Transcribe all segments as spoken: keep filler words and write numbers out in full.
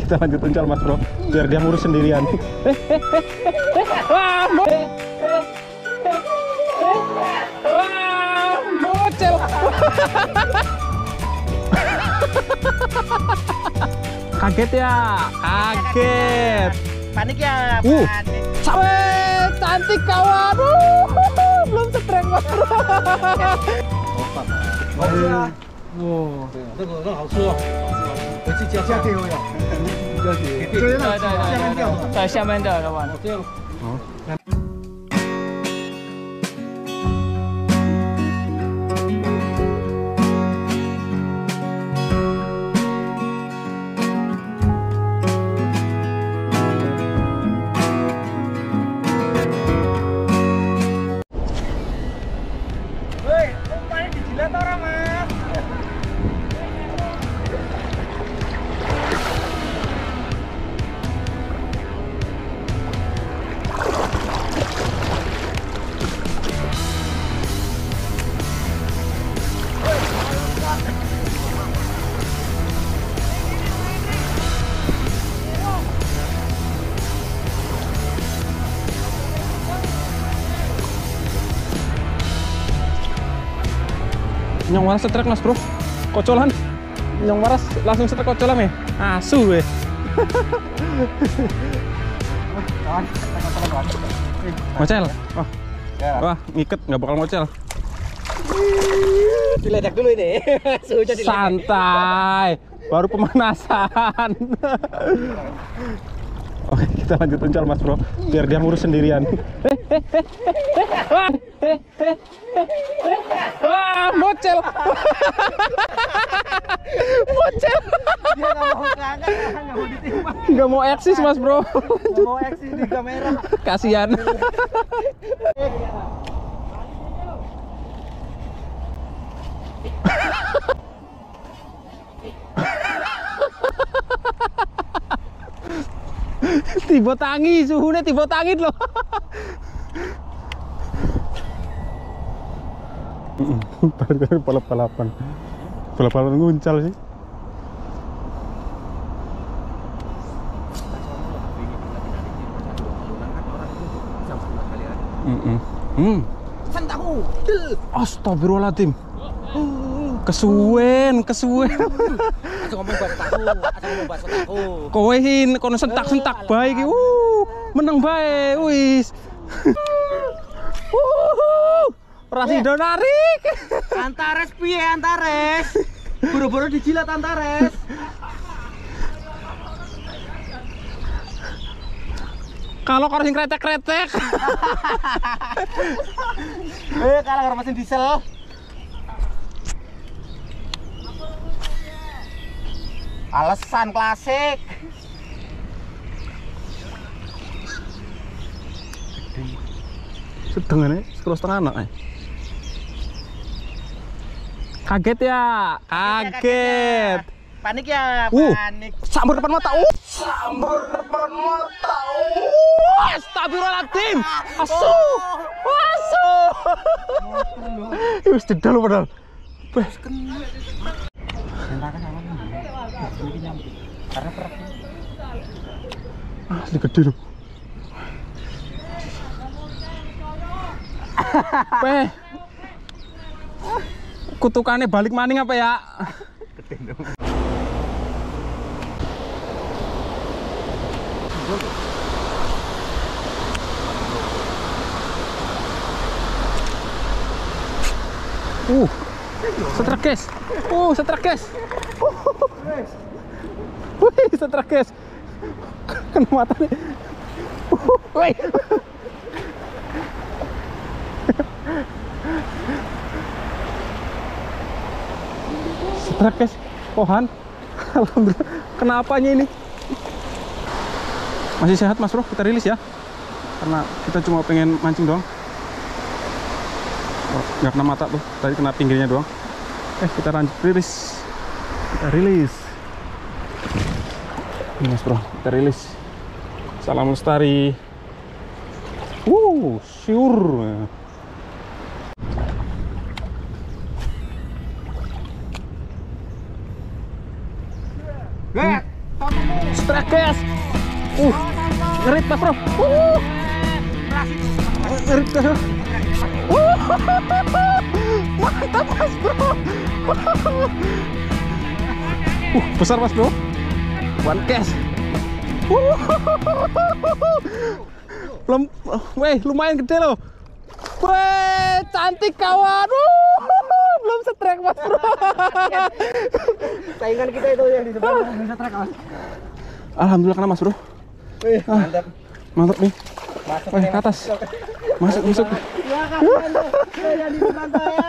kita lanjut uncal mas bro, biar dia ngurus sendirian. Wah, bocel. Kaget ya, kaget. Panik ya, uh. panik. Weh, cantik kawan. Uh, belum setrek mas bro. Oh, 这个很好吃哦，回去加加给我呀。加给。对对对对， 在下面的老板。 这样。 哦。 Yang waras setrek mas bro, kocolan. Yang waras langsung setrek kocolan ya, asu weh. Mocel, wah, wah ngiket nggak bakal mocel. Diledak dulu ini. Suhunya diledak. Santai, baru pemanasan. Oke, kita lanjut uncal mas bro, biar dia ngurus sendirian. Wah, mocel. Mocel. Dia nggak mau keangkat, nggak mau ditimbang. Nggak mau eksis mas bro. Nggak mau eksis di kamera. Kasihan. Tiba tangi, suhunya tiba tangi loh. Baru balap-balapan, balap-balapan nguncal sih. Hmm. Santaku. Astagfirullahaladzim. Kesuwen, kesuwen. Aja ngomong bahasa tahu, aja ngomong bahasa tahu. Kowe hin kono sentak-sentak bae iki. Uh, meneng bae wis. Uh. Rasido narik. Antares piye Antares? Buru-buru dijilat Antares. Kalau karo sing kretek-kretek. Eh, kalau karo mesin diesel. Alasan klasik. Sedengane sekilo setengah anak. Eh. Kaget ya, kaget. Panik ya, Uh, panik. sambur depan mata. Uh, sambur depan mata. Uh, astagfirullahaladzim. Asu, asu. Wis dedal padahal. Beh. Karena perut. Asli gede loh. Beh. Kutukannya balik maning apa ya? Gede dong. Uh, setrek guys. Uh, setrek guys. Wih, setrek guys. Kena mata nih. Wih. Setrek guys. Pohan. Alhamdulillah. Kenapanya ini? Masih sehat mas bro, kita rilis ya. Karena kita cuma pengen mancing doang. Oh, nggak kena mata tuh, tadi kena pinggirnya doang. Eh, kita lanjut rilis. Kita rilis. Ini mas bro, kita rilis. Salam lestari. Wuh, syur. Eh, Strike guys. Uh, ngerit mas bro. Uh, ngerit guys. Uh, mantap mas bro. Uh, besar mas bro. One cast. Uh, belum, weh lumayan gede loh. Weh cantik kawan. Uh, belum setrek mas bro. Saingan kita itu yang di depan belum setrek mas. Alhamdulillah kena mas bro. Wih, mantap. Mantap nih. Masuk Weh, ke atas. Masuk, masuk. Ya kasihan tuh. Yang di depan saya.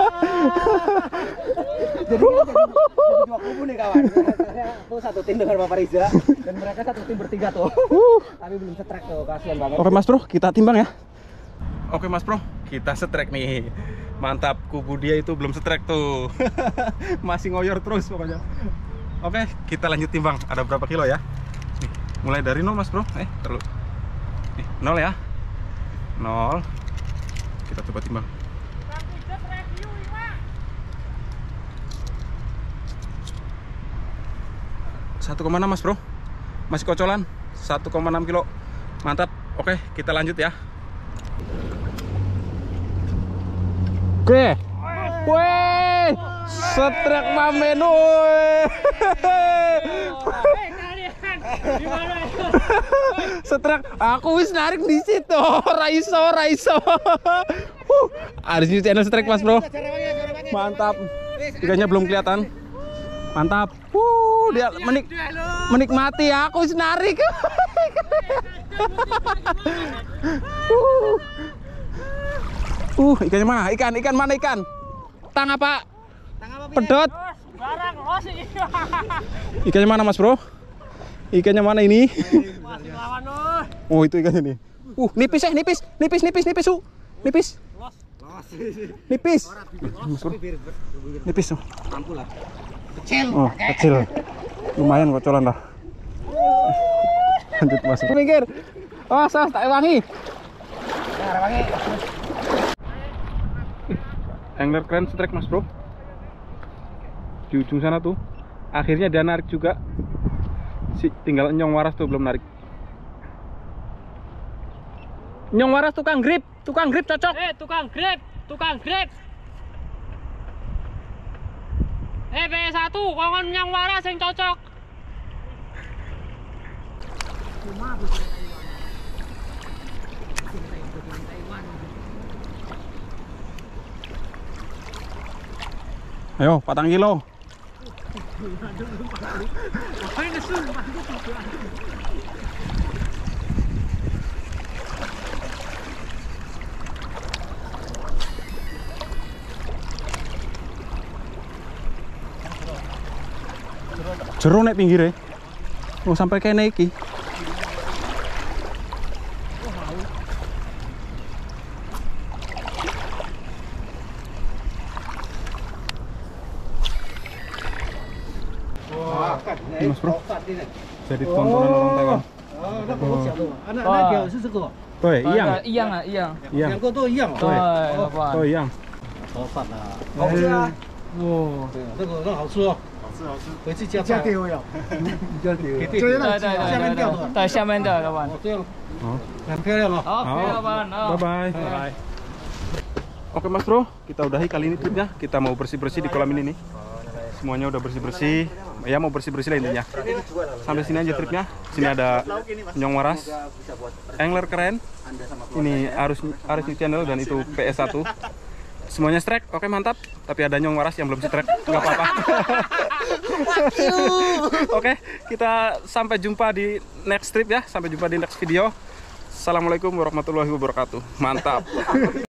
Jadi, jadi, jadi dua kubu nih kawan. Aku satu tim dengan Bapak Riza dan mereka satu tim bertiga tuh. Tapi belum setrek tuh, kasihan banget. Oke mas bro, kita timbang ya. Oke mas bro, kita setrek nih. Mantap, kubu dia itu belum setrek tuh. Masih ngoyor terus pokoknya. Oke, kita lanjut timbang. Ada berapa kilo ya? Nih, mulai dari nol mas bro. Eh, terlalu. Nih, nol ya. Nol. Kita coba timbang. satu koma enam mas bro. Masih kocolan. satu koma enam kilo. Mantap. Oke, kita lanjut ya. Oke. Weh, setrek mamen woi. Setrek aku wis narik di situ. Raiso, Raiso. Uh, harus di channel setrek mas bro. Mantap. Ikannya belum kelihatan. Mantap. Uh, dia menik menikmati aku wis narik. uh. Uh, ikannya mana? Ikan, ikan mana ikan? Tang apa? Tang apa? Pedot. Barang los ini. Ikannya mana mas bro? Ikannya mana ini? Masih lawan loh. Oh itu ikannya nih. Uh nipis ya, nipis, nipis, nipis, nipis, uh. Nipis. Nipis. Mas bro. Nipis tuh. Mampu lah. Kecil. Oh kecil. Lumayan kocolan dah. Lanjut mas. Pinggir. Oh sas tak wangi. Nah, wangi. Angler keren setrek mas bro. Di ujung sana tuh. Akhirnya dia narik juga. Si, tinggal Nyong Waras tuh belum narik. Nyong Waras tukang grip, tukang grip cocok. Eh, tukang grip, tukang grip. Eh, B satu, kongon yang waras yang cocok. Ayo, patang kilo. Jero nek pinggire. Oh sampai kene iki. Mas bro, jadi tontonan orang Taiwan. 哦，那不小的嘛，啊，那那条是这个， 对，一样， 一样啊，一样。 一样两，个都一样哦。 对，老板。 都一样。 炒饭啊， 好吃啊！ 哦，对，这个很好吃哦，好吃好吃，回去加加给我呀，加给我， 对对对对对，对下面的老板。 哦，这样， 好， 很漂亮哦。 好，谢谢老板。 Bye bye. Bye. Oke mas bro, kita udahi kali ini tripnya. Kita mau bersih-bersih di kolam ini nih. Semuanya udah bersih-bersih. Ya mau bersih-bersih lah intinya. Sampai sini aja tripnya. Sini ada Nyong Waras, angler keren. Ini Arus Arus New Channel dan itu P S satu. Semuanya strike, oke mantap. Tapi ada Nyong Waras yang belum strike, nggak apa-apa. Oke, kita sampai jumpa di next trip ya. Sampai jumpa di next video. Assalamualaikum warahmatullahi wabarakatuh. Mantap.